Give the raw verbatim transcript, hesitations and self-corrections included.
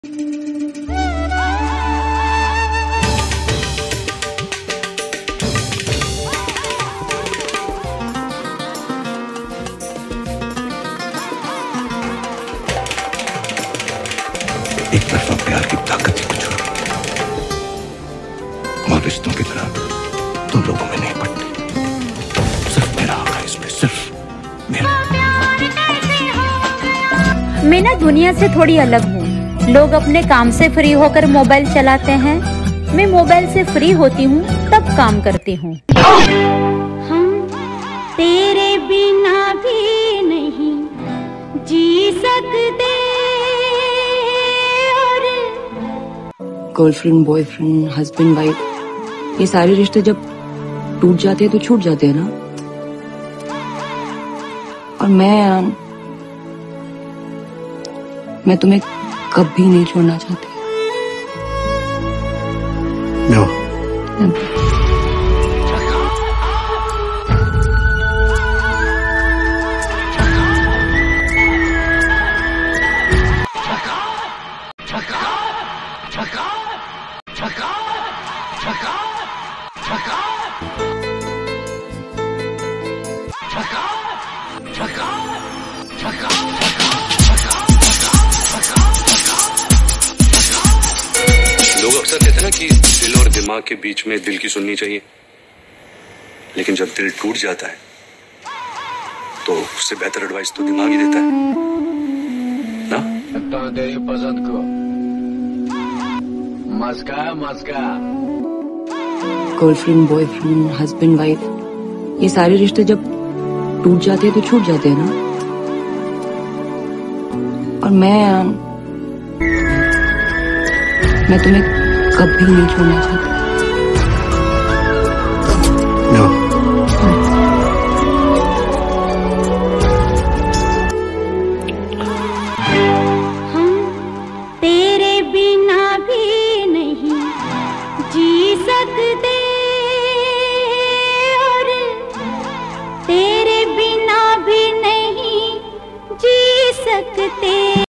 एक तरफा प्यार की ताकत ही कुछ होगी और रिश्तों की तरह तुम लोगों में नहीं पड़ती। सिर्फ मेरा हक है इसमें, सिर्फ मेरा। मैं ना दुनिया से थोड़ी अलग हूँ। लोग अपने काम से फ्री होकर मोबाइल चलाते हैं, मैं मोबाइल से फ्री होती हूँ तब काम करती हूँ। हम तेरे बिना भी नहीं जी सकते। गर्लफ्रेंड, बॉयफ्रेंड, हस्बैंड, वाइफ, ये सारे रिश्ते जब टूट जाते हैं तो छूट जाते हैं ना। और मैं मैं तुम्हें कभी नहीं छोड़ना चाहती। no. no. लोग अक्सर कहते हैं ना कि दिल और दिमाग के बीच में दिल की सुननी चाहिए, लेकिन जब दिल टूट जाता है तो उससे बेहतर एडवाइस तो दिमाग ही देता है ना। तेरी पसंद को मस्का मस्का। गर्लफ्रेंड, बॉयफ्रेंड, हस्बैंड, वाइफ, ये सारे रिश्ते जब टूट जाते हैं तो छूट जाते हैं ना। और मैं मैं तुम्हें कभी नहीं छोड़ना चाहती।